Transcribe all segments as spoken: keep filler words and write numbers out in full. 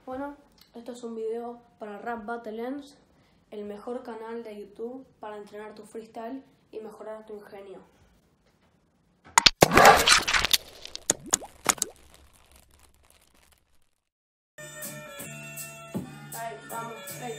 Bueno, esto es un video para Rap Battle Lens, el mejor canal de YouTube para entrenar tu freestyle y mejorar tu ingenio. Ahí, vamos, ahí.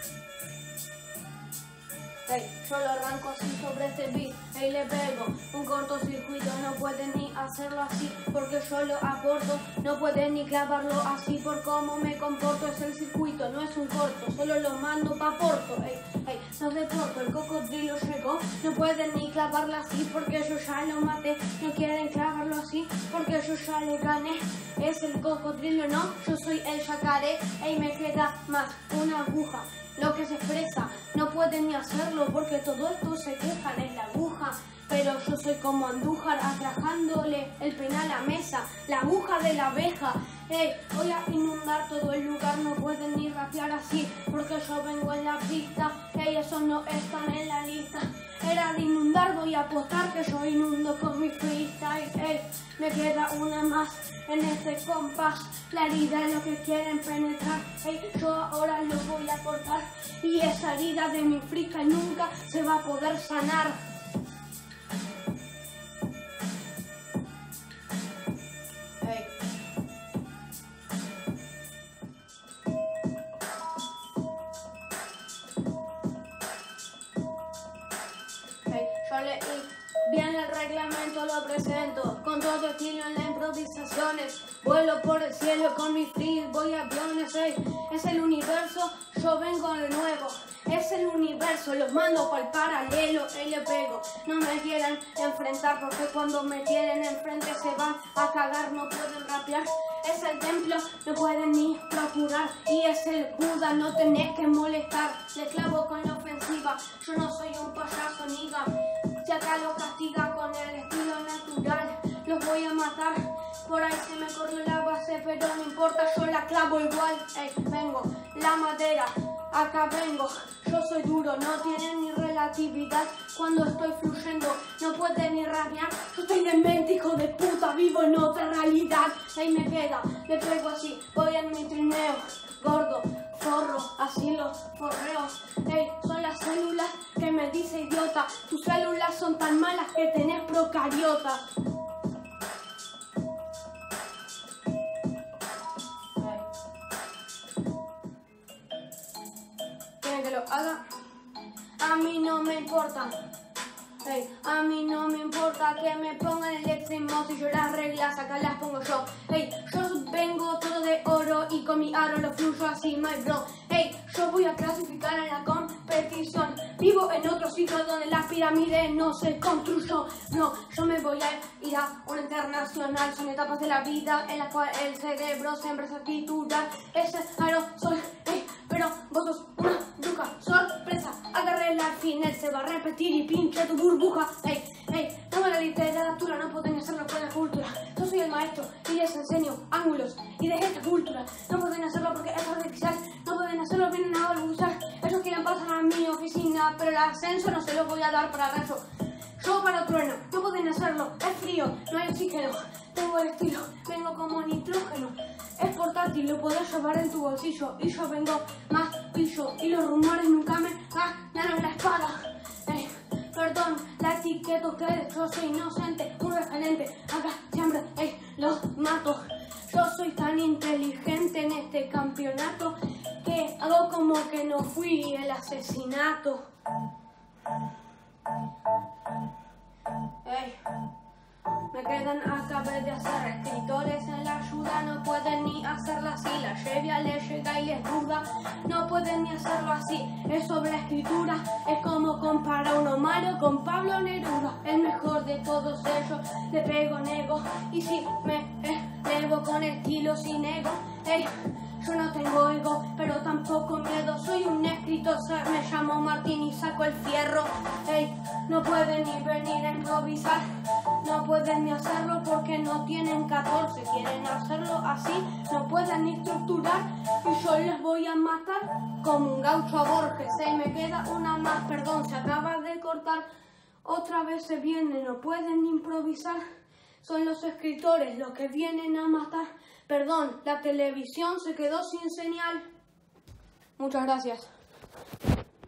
Hey, yo lo arranco así sobre este beat, hey, le pego un cortocircuito, no pueden ni hacerlo así porque yo lo aporto, no pueden ni clavarlo así por cómo me comporto, es el circuito, no es un corto, solo lo mando pa' Porto, hey, hey, no de Porto, el cocodrilo llegó, no pueden ni clavarlo así porque yo ya lo maté, no quieren clavarlo así porque yo ya le gané, es el cocodrilo, no, yo soy el yacaré, hey, me queda más una aguja. Lo que se expresa, no pueden ni hacerlo porque todo esto se quejan, es la aguja. Pero yo soy como Andújar atrajándole el pene a la mesa, la aguja de la abeja. Hey, voy a inundar todo el lugar, no pueden ni rapear así porque yo vengo en la pista. Hey, eso no están en la lista. Era de inundar, voy a apostar que yo inundo con mi freestyle. Hey, me queda una más en este compás. La herida es lo que quieren penetrar. Hey, yo ahora lo voy a cortar y esa herida de mi freestyle nunca se va a poder sanar. Hey. Hey, yo leí bien el reglamento, lo presento con todo estilo en las improvisaciones. Vuelo por el cielo con mi free, voy a aviones, hey. Es el universo, yo vengo de nuevo. Es el universo, los mando para el paralelo, y le pego. No me quieren enfrentar porque cuando me tienen enfrente se van a cagar, no pueden rapear. Es el templo, no pueden ni procurar. Y es el Buda, no tenés que molestar. Le clavo con la ofensiva, yo no soy un payaso niga. Si acá lo castiga con el estilo natural, los voy a matar. Por ahí se me corrió la base, pero no importa, yo la clavo igual. Ey, vengo, la madera, acá vengo. Yo soy duro, no tiene ni relatividad. Cuando estoy fluyendo, no puede ni rabiar. Yo estoy demente, hijo de puta, vivo en otra realidad. Ahí me queda, le pego así, voy en mi trineo. Gordo, forro, así los forreos. Ey, son las células que me dice idiota. Tus células son tan malas que tenés procariotas. ¿Quieren que lo haga? A mí no me importa. Hey, a mí no me importa que me pongan el extremo, si yo las reglas acá las pongo yo. Hey, yo vengo todo de oro y con mi aro lo fluyo así, my bro. Hey, yo voy a clasificar en la competición. Vivo en otro sitio donde la pirámide no se construyó. No, yo me voy a ir a una internacional. Son etapas de la vida en las cuales el cerebro siempre se titular. Ese aerosol, hey, pero vos sos una yuca, sorpresa. Agarré el alfinel, se va a repetir y pinche tu burbuja. Hey, hey, no me la literatura, no pueden hacerlo con la cultura. Yo soy el maestro y les enseño ángulos y de esta cultura. No pueden hacerlo porque es artificial, no pueden hacerlo, vienen a balbucear. Ellos quieren pasar a mi oficina, pero el ascenso no se lo voy a dar para rayo. Yo para trueno, no pueden hacerlo, es frío, no hay oxígeno. Tengo el estilo, vengo como nitrógeno. Es portátil, lo podés llevar en tu bolsillo. Y yo vengo más pillo. Y los rumores nunca me ganaron la espada. Eh, perdón, la etiqueta ustedes, yo soy inocente, un referente. Acá siempre eh, los mato. Yo soy tan inteligente en este campeonato que hago como que no fui el asesinato. Hey. Me quedan acabé de hacer escritores en la ayuda, no pueden ni hacerla así, la lluvia le llega y les duda, no pueden ni hacerlo así, es sobre la escritura, es como comparar a uno malo con Pablo Neruda, el mejor de todos ellos, le pego nego, y si me elevo con estilo sin ego, hey, yo no tengo ego, pero tampoco miedo, soy un escritor, me llamo Martín y saco el fierro, hey, no pueden ni venir a improvisar. No pueden ni hacerlo porque no tienen catorce. Quieren hacerlo así, no pueden ni estructurar. Y yo les voy a matar como un gaucho a Borges. Y me queda una más, perdón, se acaba de cortar. Otra vez se viene, no pueden ni improvisar. Son los escritores los que vienen a matar. Perdón, la televisión se quedó sin señal. Muchas gracias.